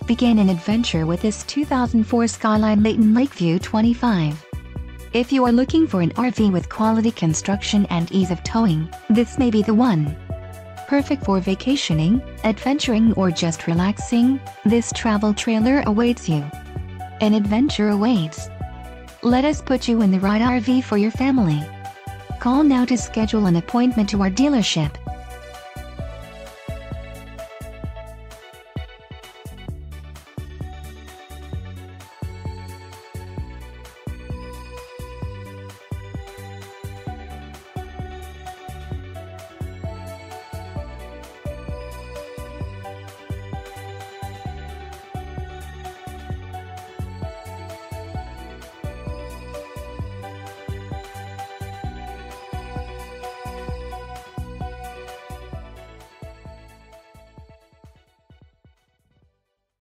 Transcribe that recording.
Begin an adventure with this 2004 Skyline Leighton Lakeview 25. If you are looking for an RV with quality construction and ease of towing, this may be the one. Perfect for vacationing, adventuring, or just relaxing, this travel trailer awaits you. An adventure awaits. Let us put you in the right RV for your family. Call now to schedule an appointment to our dealership.